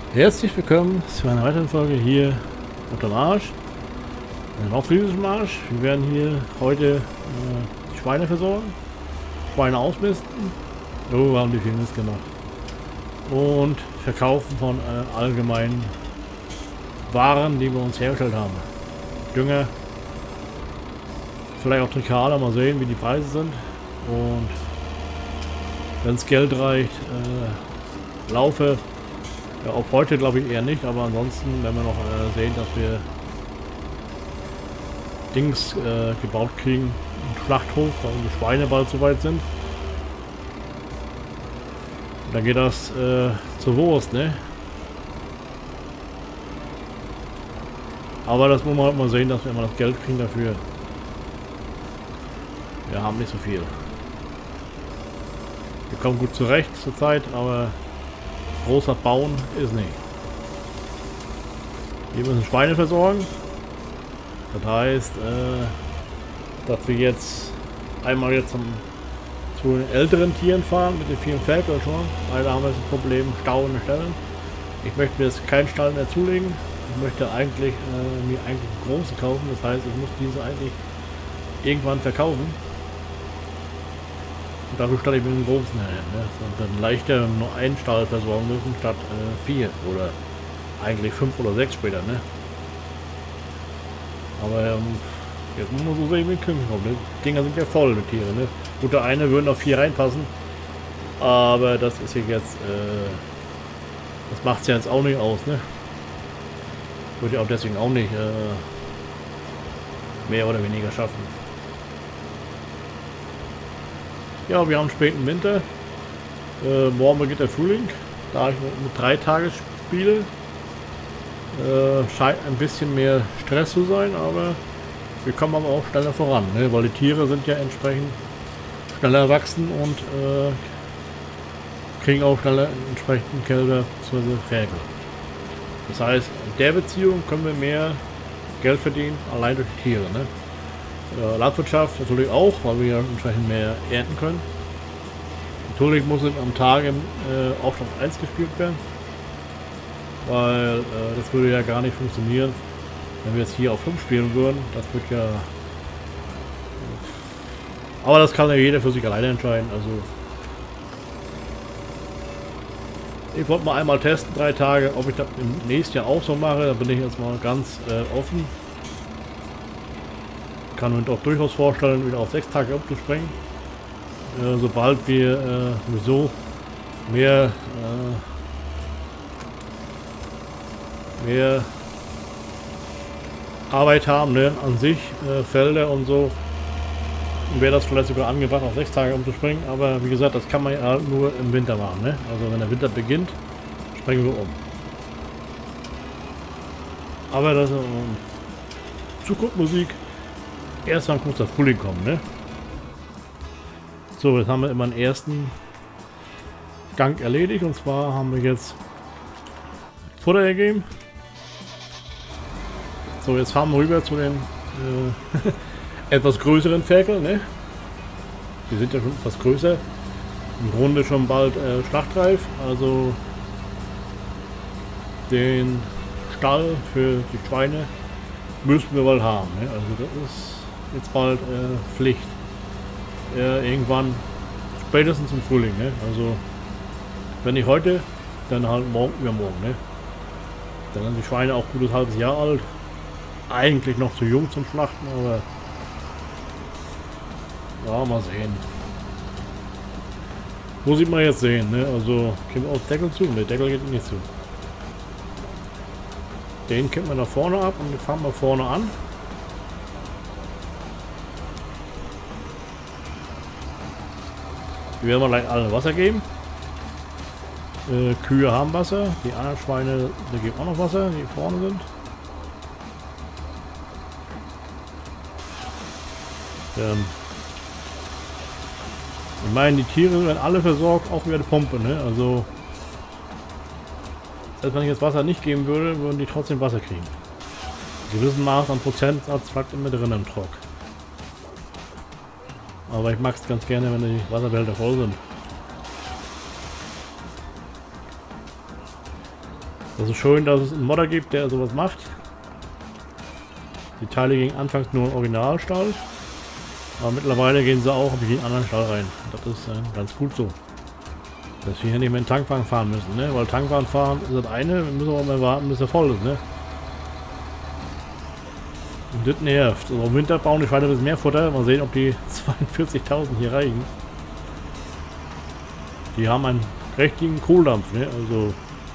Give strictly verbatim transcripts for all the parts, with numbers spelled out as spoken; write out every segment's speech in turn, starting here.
Herzlich willkommen zu einer weiteren Folge hier auf dem Marsch, auf friesischen Marsch. Wir werden hier heute äh, Schweine versorgen, Schweine ausmisten. Oh, wir haben die viel Mist gemacht. Und verkaufen von äh, allgemeinen Waren, die wir uns hergestellt haben. Dünger, vielleicht auch Trikale, mal sehen, wie die Preise sind. Und wenn es Geld reicht, äh, Laufe. Ja, auch heute glaube ich eher nicht, aber ansonsten werden wir noch äh, sehen, dass wir Dings äh, gebaut kriegen, einen Schlachthof, weil die Schweine bald soweit sind. Und dann geht das äh, zur Wurst, ne? Aber das muss man halt mal sehen, dass wir immer das Geld kriegen dafür. Wir haben nicht so viel. Wir kommen gut zurecht zurzeit, aber großer Bauen ist nicht. Wir müssen Schweine versorgen. Das heißt, äh, dass wir jetzt einmal jetzt zum, zu den älteren Tieren fahren mit den vielen Ferkeln schon. Weil da haben wir das Problem Stau in den Ställen. Ich möchte mir jetzt keinen Stall mehr zulegen. Ich möchte eigentlich äh, mir eigentlich große kaufen. Das heißt, ich muss diese eigentlich irgendwann verkaufen. Und dafür stelle ich mit dem großen her. Ne? Und dann leichter nur einen Stall versorgen müssen statt äh, vier oder eigentlich fünf oder sechs später. Ne? Aber ähm, jetzt muss man so sehen, wie ein Küken kommt. Ne? Die Dinger sind ja voll mit Tieren. Ne? Gut, der eine würden auf vier reinpassen. Aber das ist hier jetzt. Äh, das macht es ja jetzt auch nicht aus. Ne? Würde ich auch deswegen auch nicht äh, mehr oder weniger schaffen. Ja, wir haben späten Winter. Äh, morgen beginnt der Frühling. Da ich mit drei Tage spiele, äh, scheint ein bisschen mehr Stress zu sein, aber wir kommen aber auch schneller voran, ne? Weil die Tiere sind ja entsprechend schneller wachsen und äh, kriegen auch schneller entsprechend Kälber bzw. Ferkel. Das heißt, in der Beziehung können wir mehr Geld verdienen, allein durch die Tiere. Ne? Äh, Landwirtschaft natürlich auch, weil wir ja entsprechend mehr ernten können. Natürlich muss es am Tag im äh, Aufstand eins gespielt werden, weil äh, das würde ja gar nicht funktionieren, wenn wir jetzt hier auf fünf spielen würden. Das wird ja... Aber das kann ja jeder für sich alleine entscheiden. Also ich wollte mal einmal testen, drei Tage, ob ich das im nächsten Jahr auch so mache. Da bin ich jetzt mal ganz äh, offen. Kann mir doch durchaus vorstellen, wieder auf sechs Tage umzuspringen. Äh, sobald wir äh, sowieso mehr, äh, mehr Arbeit haben, ne, an sich, äh, Felder und so, wäre das vielleicht sogar angebracht, auf sechs Tage umzuspringen. Aber wie gesagt, das kann man ja nur im Winter machen. Ne? Also wenn der Winter beginnt, springen wir um. Aber das ist ähm, Zukunftsmusik. Erstmal muss der Frühling kommen, ne? So, jetzt haben wir immer einen ersten Gang erledigt. Und zwar haben wir jetzt Futter gegeben. So, jetzt fahren wir rüber zu den äh, etwas größeren Ferkeln, ne? Die sind ja schon etwas größer. Im Grunde schon bald äh, schlachtreif. Also den Stall für die Schweine müssen wir wohl haben, ne? Also das ist jetzt bald äh, Pflicht. Äh, irgendwann, spätestens im Frühling, ne? Also wenn nicht heute, dann halt morgen übermorgen, ne? Dann sind die Schweine auch gutes halbes Jahr alt. Eigentlich noch zu jung zum Schlachten, aber ja, mal sehen. Muss ich mal jetzt sehen, ne? Also können wir auch Deckel zu? Ne, Deckel geht nicht zu. Den kippen wir nach vorne ab und wir fahren mal vorne an. Wir werden mal gleich alle Wasser geben. Äh, Kühe haben Wasser, die anderen Schweine, da geben auch noch Wasser, die vorne sind. Ähm ich meine, die Tiere werden alle versorgt, auch über die Pumpe, ne? Also, selbst wenn ich jetzt Wasser nicht geben würde, würden die trotzdem Wasser kriegen. Ein gewissen Maß an Prozentsatz bleibt immer drin im Trock. Aber ich mag es ganz gerne, wenn die Wasserbehälter voll sind. Das ist schön, dass es einen Modder gibt, der sowas macht. Die Teile gingen anfangs nur im Originalstall. Aber mittlerweile gehen sie auch in den anderen Stall rein. Das ist äh, ganz gut so. Dass wir hier nicht mehr in den Tankwagen fahren müssen, ne? Weil Tankwagen fahren ist das eine, wir müssen aber mal warten, bis er voll ist, ne? Und das nervt. Also im Winter brauchen die Schweine ein bisschen mehr Futter. Mal sehen, ob die zweiundvierzigtausend hier reichen. Die haben einen richtigen Kohldampf, ne? Also...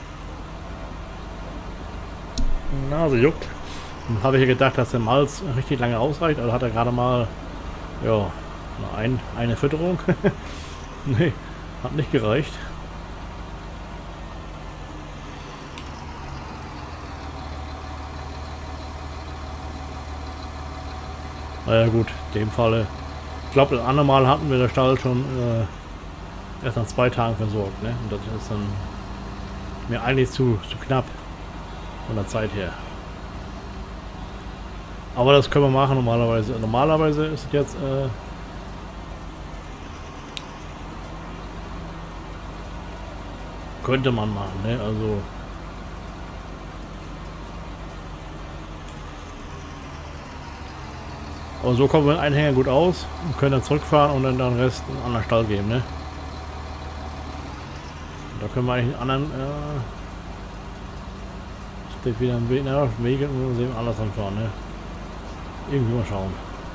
Nase juckt. Dann habe ich ja gedacht, dass der Malz richtig lange ausreicht. Also hat er gerade mal... Ja... Ein, eine Fütterung. Ne, hat nicht gereicht. Naja gut, in dem Falle. Ich glaube, das andere Mal hatten wir den Stall schon äh, erst nach zwei Tagen versorgt, ne? Und das ist dann mir eigentlich zu, zu knapp von der Zeit her. Aber das können wir machen normalerweise. Normalerweise ist es jetzt äh, könnte man machen, ne? Also aber so kommen wir mit Einhänger gut aus und können dann zurückfahren und dann den Rest in einen anderen Stall geben, ne? Und da können wir eigentlich einen anderen äh, steht wieder ein Weg, na, Wege und sehen anders anfahren, ne? Irgendwie mal schauen.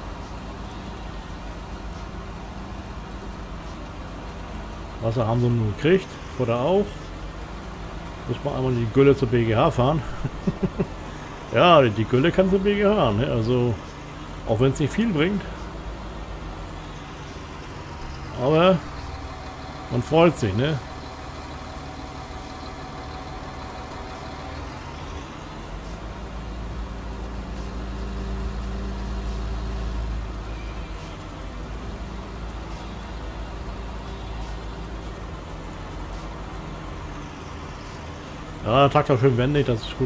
Wasser haben sie nun gekriegt, Futter auch. Muss man einmal die Gülle zur B G H fahren. Ja, die Gülle kann zur B G H, ne? Also auch wenn es nicht viel bringt. Aber man freut sich, ne? Ja, der Traktor schön wendig, das ist gut.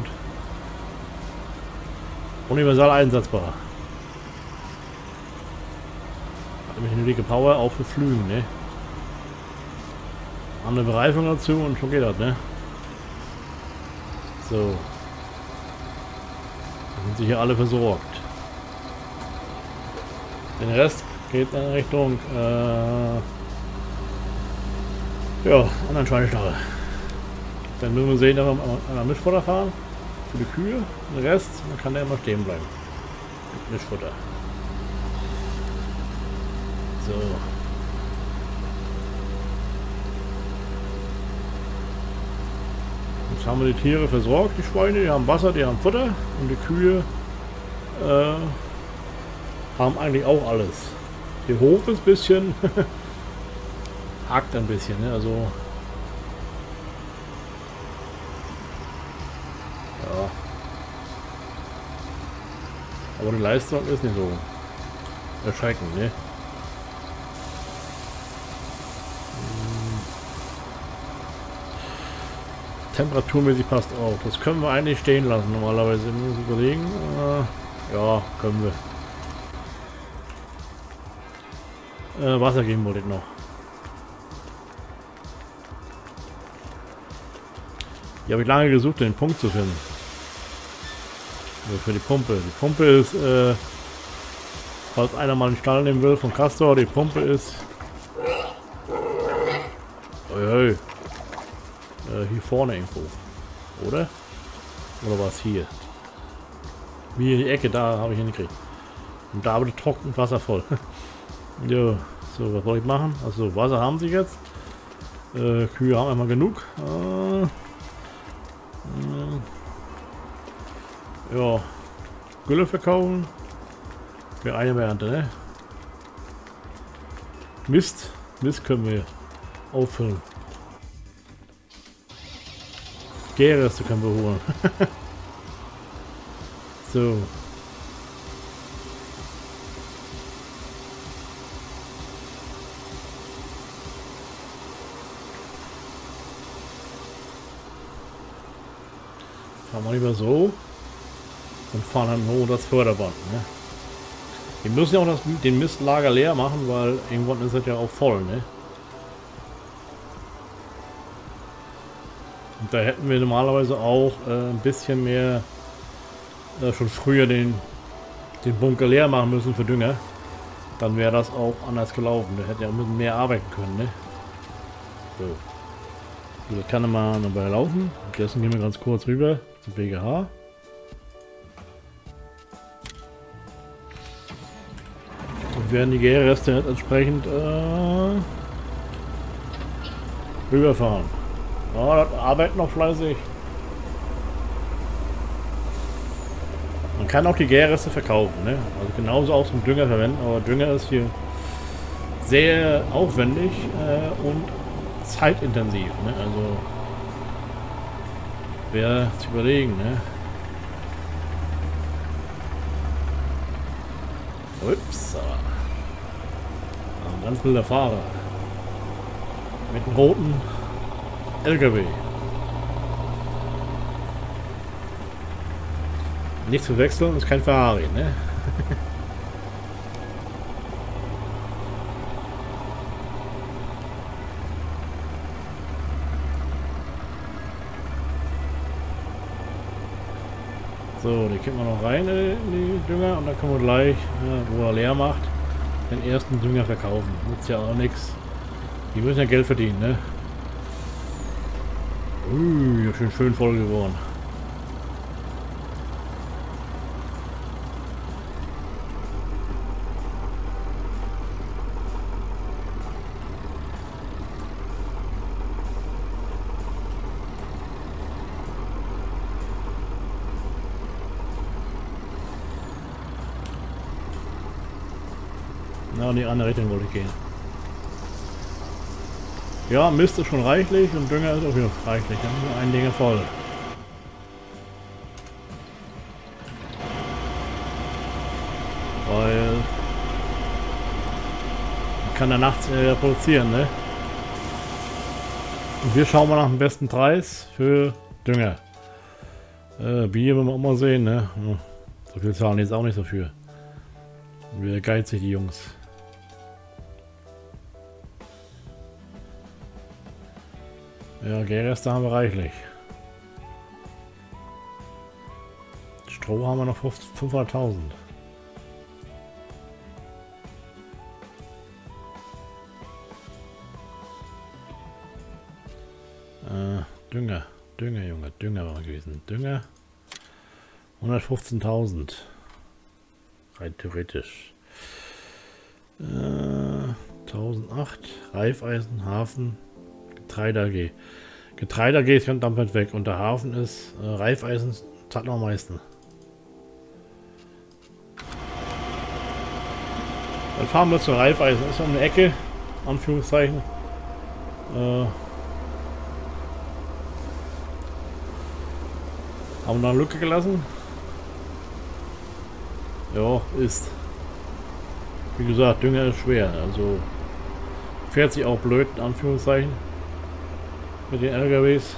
Universal einsetzbar. Hat nämlich eine dicke Power, auch für Flügen, ne? Haben eine Bereifung dazu und schon geht das, ne? So. Dann sind sie hier alle versorgt. Den Rest geht in Richtung äh, ja, anderen Schweinestall. Dann müssen wir sehen, dass wir an der Mischfutter fahren. Für die Kühe. Den Rest, dann kann der immer stehen bleiben. Mit Mischfutter. So. Jetzt haben wir die Tiere versorgt, die Schweine, die haben Wasser, die haben Futter. Und die Kühe äh, haben eigentlich auch alles. Der Hof ist ein bisschen hakt ein bisschen, ne? Also ja. Aber die Leistung ist nicht so erschreckend, ne? Temperaturmäßig passt auch. Das können wir eigentlich stehen lassen normalerweise. Wir müssen überlegen. Äh, ja, können wir. Äh, Wasser geben wollte ich noch. Hier habe ich lange gesucht, den Punkt zu finden. Also für die Pumpe. Die Pumpe ist, äh, falls einer mal einen Stall nehmen will von Castor, die Pumpe ist. Oi, oi. Äh, hier vorne irgendwo. Oder? Oder war es hier? Wie in die Ecke, da habe ich hingekriegt. Und da wird trocken Wasser voll. Ja, so, was soll ich machen? Also Wasser haben sie jetzt. Äh, Kühe haben einmal genug. Äh, äh, ja. Gülle verkaufen. Für eine Ernte, ne? Mist. Mist können wir auffüllen. Gärreste können wir holen. So. Fahren wir lieber so und fahren dann hoch das Förderband. Ne? Wir müssen ja auch das, den Mistlager leer machen, weil irgendwann ist es ja auch voll. Ne? Und da hätten wir normalerweise auch äh, ein bisschen mehr äh, schon früher den, den Bunker leer machen müssen für Dünger. Dann wäre das auch anders gelaufen. Wir hätten ja ein mehr arbeiten können, ne? So. So, das kann er mal dabei laufen. Dessen gehen wir ganz kurz rüber zum B G H. Und werden die Gärreste jetzt entsprechend äh, rüberfahren. Ja, das arbeitet noch fleißig. Man kann auch die Gärreste verkaufen, ne? Also genauso auch zum Dünger verwenden, aber Dünger ist hier sehr aufwendig äh, und zeitintensiv, ne? Also wäre zu überlegen, ne? Ups. Ein ganz wilder Fahrer. Mit einem roten L K W. Nicht zu wechseln, ist kein Ferrari, ne? So, die kippen wir noch rein in die Dünger und dann können wir gleich, ja, wo er leer macht, den ersten Dünger verkaufen. Nutzt ja auch nichts. Die müssen ja Geld verdienen, ne? Ui, schön, schön voll geworden. Na, in die andere Richtung wollte ich gehen. Ja, Mist ist schon reichlich und Dünger ist auch wieder reichlich. Dann sind ein Ding voll. Weil man kann da nachts äh, produzieren, ne? Und wir schauen mal nach dem besten Preis für Dünger. Äh, Bier wollen wir auch mal sehen, ne? So viel zahlen die jetzt auch nicht so für. Wir geizig, die Jungs. Ja, Gärreste haben wir reichlich. Stroh haben wir noch fünfhunderttausend. Äh, Dünger, Dünger, Junge, Dünger war gewesen. Dünger hundertfünfzehntausend. Rein theoretisch. Äh, tausendacht. Reifeisen, Hafen, Getreide A G. Getreide A G ist dann damit weg und der Hafen ist äh, Reifeisen zahlt noch am meisten. Dann fahren wir zur Reifeisen. Das ist um eine Ecke, Anführungszeichen. Äh, haben wir da eine Lücke gelassen? Ja, ist. Wie gesagt, Dünger ist schwer. Also fährt sich auch blöd, in Anführungszeichen. Mit den L K Ws.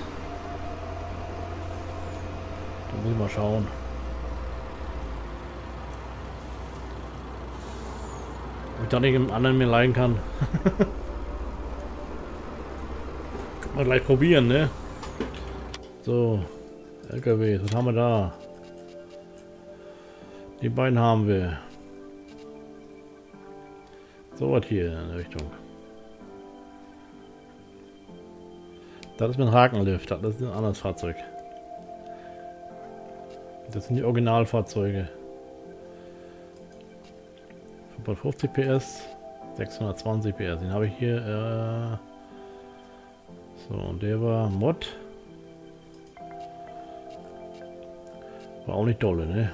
Da muss ich mal schauen. Ob ich da nicht im anderen mir leihen kann. Können wir gleich probieren, ne? So. L K Ws, was haben wir da? Die beiden haben wir. So was hier in der Richtung. Das ist mit Hakenlift, das ist ein anderes Fahrzeug. Das sind die Originalfahrzeuge. fünfhundertfünfzig P S, sechshundertzwanzig P S. Den habe ich hier. Äh so, und der war Mod. War auch nicht dolle, ne?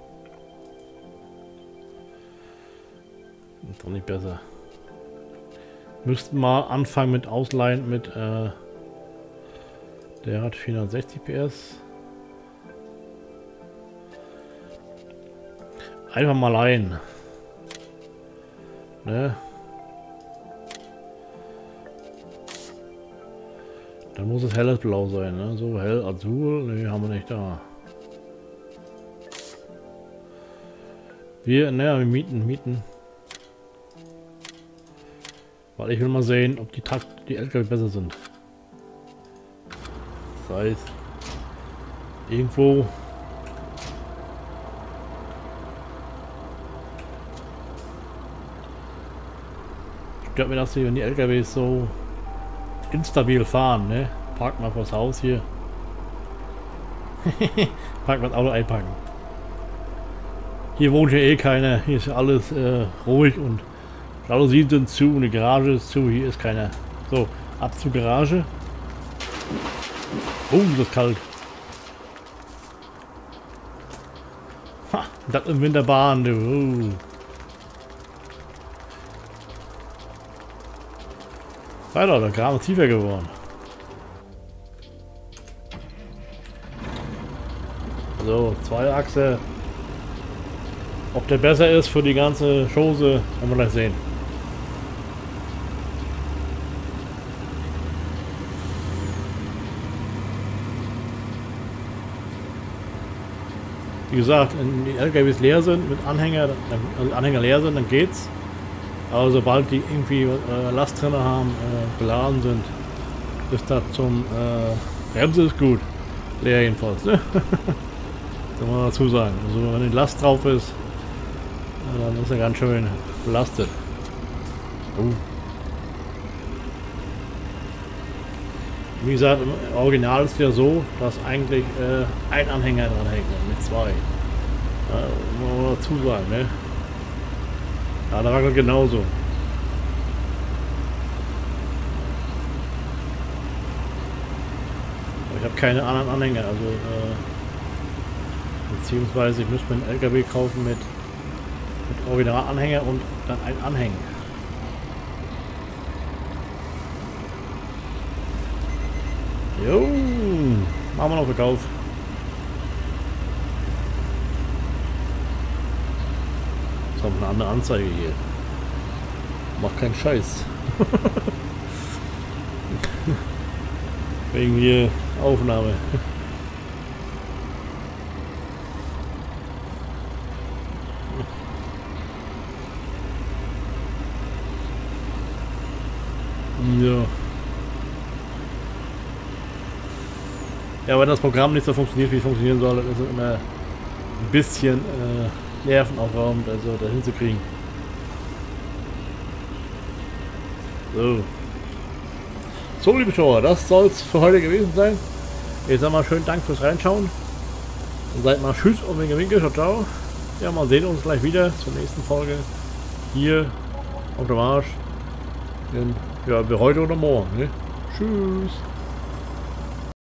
Ist doch nicht besser. Müssten mal anfangen mit Ausleihen mit. Äh der hat vierhundertsechzig P S. Einfach mal leihen. Ne? Dann muss es helles Blau sein, ne? So hell Azul, ne, haben wir nicht da. Wir, ne, wir mieten, mieten. Weil ich will mal sehen, ob die Takt, die L K W besser sind. weiß. Irgendwo. Stört mir das hier, wenn die L K Ws so instabil fahren, ne? Park mal vors Haus hier. Park mal das Auto einpacken. Hier wohnt ja eh keiner. Hier ist alles äh, ruhig und Jalousien sind zu und die Garage ist zu. Hier ist keiner. So, ab zur Garage. Oh, das ist kalt. Ha, das im Winterbahn, du. Oh. Weiter, der Graben ist tiefer geworden. So, zwei Achse. Ob der besser ist für die ganze Chose, werden wir gleich sehen. Wie gesagt, wenn die L K Ws leer sind, mit Anhänger, also Anhänger leer sind, dann geht's. Aber sobald die irgendwie äh, Last drin haben, äh, beladen sind, ist das zum äh, Bremse ist gut. Leer jedenfalls, ne? Kann man dazu sagen. Also wenn die Last drauf ist, äh, dann ist er ganz schön belastet. Oh. Wie gesagt, im Original ist ja so, dass eigentlich äh, ein Anhänger dran hängt, nicht zwei. Ja, muss man dazu sagen, ne? Ja, da war es genauso. Aber ich habe keine anderen Anhänger, also äh, beziehungsweise ich müsste mir einen L K W kaufen mit, mit Originalanhänger und dann ein Anhängen. Jo, machen wir noch Verkauf. Das ist eine andere Anzeige hier. Macht keinen Scheiß. Wegen hier Aufnahme. Ja. Ja, wenn das Programm nicht so funktioniert, wie es funktionieren soll, dann ist es immer ein bisschen äh, nervenaufraubend, also da hinzukriegen. So. So, liebe Schauer, das soll es für heute gewesen sein. Ich sag mal schönen Dank fürs Reinschauen. Und seid mal tschüss und winke winke, ciao, ciao. Ja, mal sehen uns gleich wieder zur nächsten Folge. Hier auf dem Marsch. In, ja, für heute oder morgen. Ne? Tschüss.